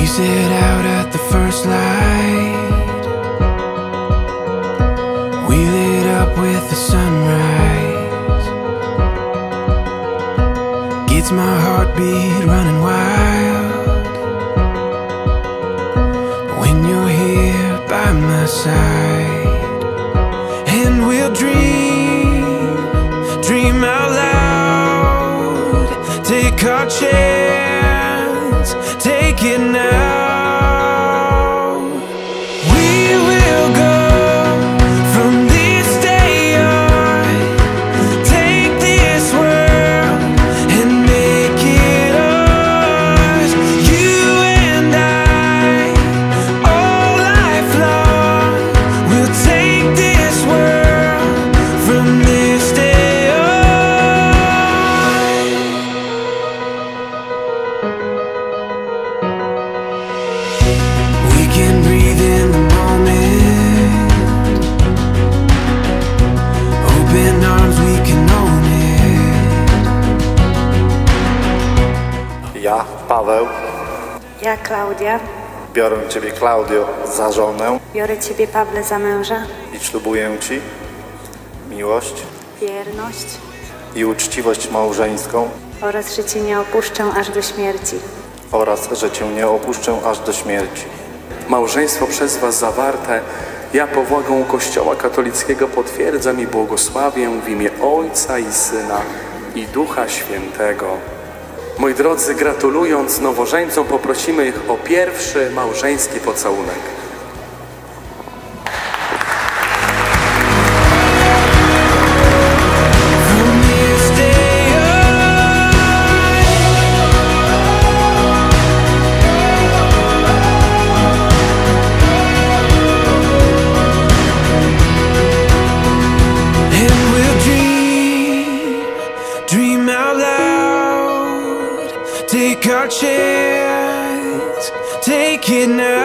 set out at the first light. We lit up with the sunrise. Gets my heartbeat running wild when you're here by my side. And we'll dream out loud. Take our chance, take it now. Ja, Paweł. Ja, Klaudia. Biorę Ciebie, Klaudio, za żonę. Biorę Ciebie, Pawle, za męża. I ślubuję Ci miłość, wierność i uczciwość małżeńską. Oraz, że Cię nie opuszczę aż do śmierci. Oraz, że Cię nie opuszczę aż do śmierci. Małżeństwo przez Was zawarte ja powagą Kościoła katolickiego potwierdzam i błogosławię w imię Ojca i Syna i Ducha Świętego. Moi drodzy, gratulując nowożeńcom, poprosimy ich o pierwszy małżeński pocałunek. Take our chance, take it now.